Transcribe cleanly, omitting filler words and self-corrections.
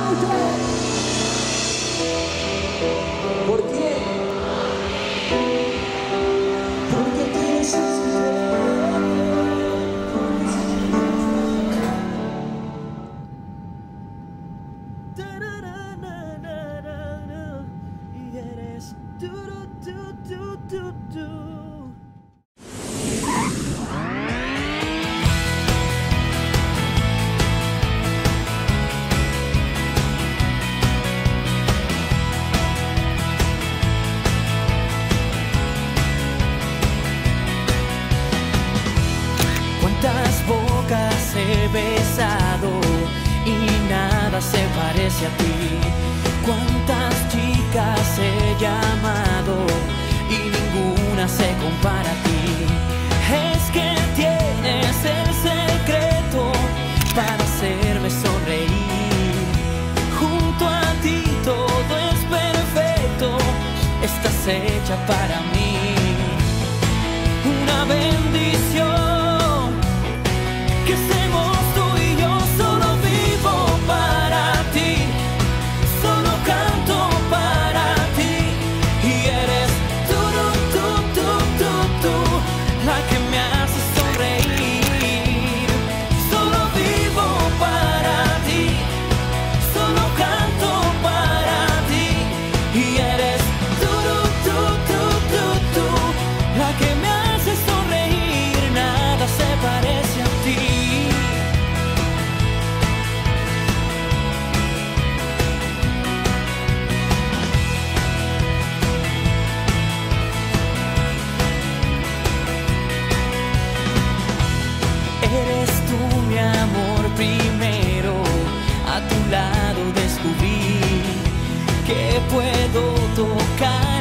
¿Por qué? Porque tienes un y eres Cuántas bocas he besado y nada se parece a ti. Cuántas chicas he llamado y ninguna se compara a ti. Es que tienes el secreto para hacerme sonreír. Junto a ti todo es perfecto, estás hecha para mí. Una bendición que estemos tú y yo. Solo vivo para ti, solo canto para ti. Y eres tú, la que me hace sonreír. Solo vivo para ti, solo canto para ti. Y eres tú, la que me hace sonreír. Nada se parece a ti. Eres tú mi amor primero, a tu lado descubrí que puedo tocar